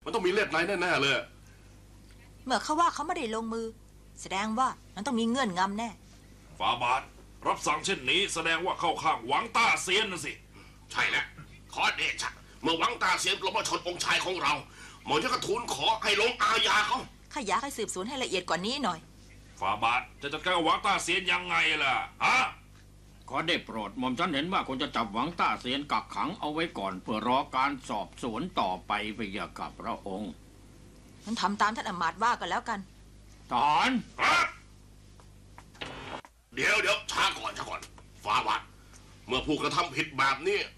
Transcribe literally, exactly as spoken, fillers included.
มันต้องมีเล่ห์ไหนแน่ๆเลยเมื่อเขาว่าเขาไม่ได้ลงมือแสดงว่ามันต้องมีเงื่อนงำแน่ฝ่าบาทรับสั่งเช่นนี้แสดงว่าเข้าข้างหวังต้าเซียนนะสิใช่แล้วขอเดชะเมื่อหวังต้าเซียนลงมาชนองค์ชายของเราหมอจะกระทูลขอให้ลงอาญาเขาข้าอยากให้สืบสวนให้ละเอียดกว่านี้หน่อยฝ่าบาทจะจัดการกับหวังต้าเซียนยังไงล่ะฮะขอได้โปรดหม่อมฉันเห็นว่าควรจะจับหวังต้าเซียนกักขังเอาไว้ก่อนเพื่อรอการสอบสวนต่อไปพระยาค่ะพระองค์มันทำตามท่านอมาตย์ว่ากันแล้วกันทหารเดี๋ยวเดี๋ยวช้าก่อนช้าก่อนฝ่าบาทเมื่อผู้กระทำผิดแบบนี้